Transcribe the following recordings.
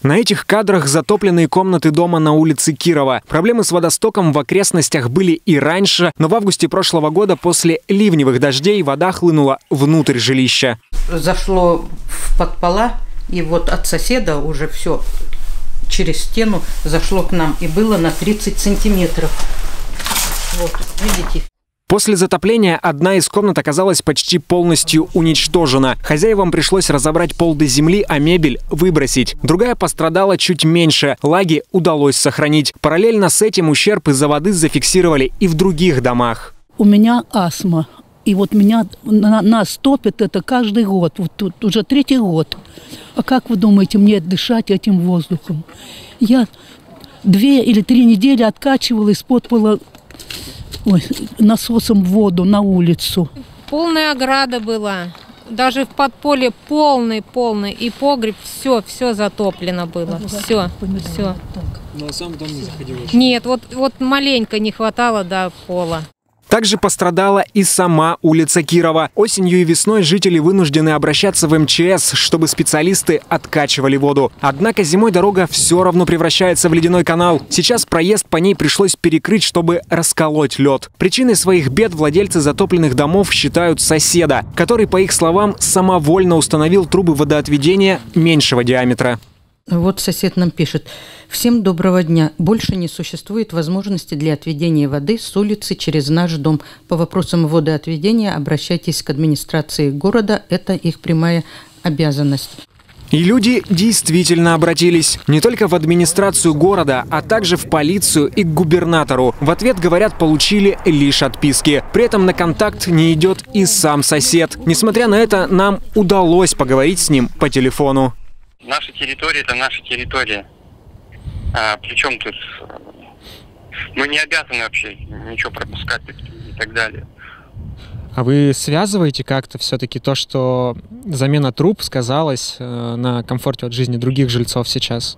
На этих кадрах затопленные комнаты дома на улице Кирова. Проблемы с водостоком в окрестностях были и раньше, но в августе прошлого года после ливневых дождей вода хлынула внутрь жилища. Зашло в подпола, и вот от соседа уже все через стену зашло к нам, и было на 30 сантиметров. Вот, видите? После затопления одна из комнат оказалась почти полностью уничтожена. Хозяевам пришлось разобрать пол до земли, а мебель выбросить. Другая пострадала чуть меньше. Лаги удалось сохранить. Параллельно с этим ущерб из-за воды зафиксировали и в других домах. У меня астма. И вот меня нас топит это каждый год. Вот тут уже 3-й год. А как вы думаете, мне дышать этим воздухом? Я 2 или 3 недели откачивала из-под пола насосом воду на улицу. Полная ограда была. Даже в подполье полный. И погреб, все затоплено было. Все. Но сам дом не заходил? Нет, вот маленько не хватало до пола. Также пострадала и сама улица Кирова. Осенью и весной жители вынуждены обращаться в МЧС, чтобы специалисты откачивали воду. Однако зимой дорога все равно превращается в ледяной канал. Сейчас проезд по ней пришлось перекрыть, чтобы расколоть лед. Причиной своих бед владельцы затопленных домов считают соседа, который, по их словам, самовольно установил трубы водоотведения меньшего диаметра. Вот сосед нам пишет: «Всем доброго дня. Больше не существует возможности для отведения воды с улицы через наш дом. По вопросам водоотведения обращайтесь к администрации города. Это их прямая обязанность». И люди действительно обратились. Не только в администрацию города, а также в полицию и к губернатору. В ответ, говорят, получили лишь отписки. При этом на контакт не идет и сам сосед. Несмотря на это, нам удалось поговорить с ним по телефону. Наша территория – это наша территория. Причем тут мы не обязаны вообще ничего пропускать и так далее. А вы связываете как-то все-таки то, что замена труб сказалась на комфорте от жизни других жильцов сейчас?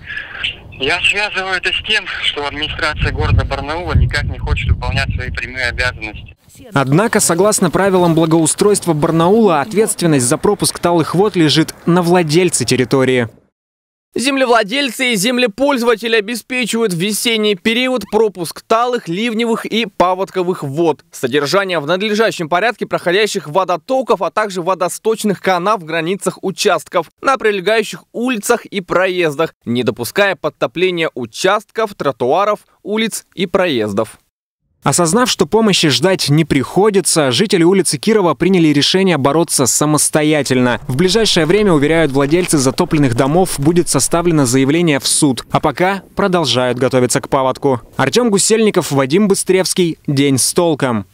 Я связываю это с тем, что администрация города Барнаула никак не хочет выполнять свои прямые обязанности. Однако, согласно правилам благоустройства Барнаула, ответственность за пропуск талых вод лежит на владельце территории. Землевладельцы и землепользователи обеспечивают в весенний период пропуск талых, ливневых и паводковых вод, содержание в надлежащем порядке проходящих водотоков, а также водосточных канав в границах участков, на прилегающих улицах и проездах, не допуская подтопления участков, тротуаров, улиц и проездов. Осознав, что помощи ждать не приходится, жители улицы Кирова приняли решение бороться самостоятельно. В ближайшее время, уверяют владельцы затопленных домов, будет составлено заявление в суд. А пока продолжают готовиться к паводку. Артем Гусельников, Вадим Быстревский. День с толком.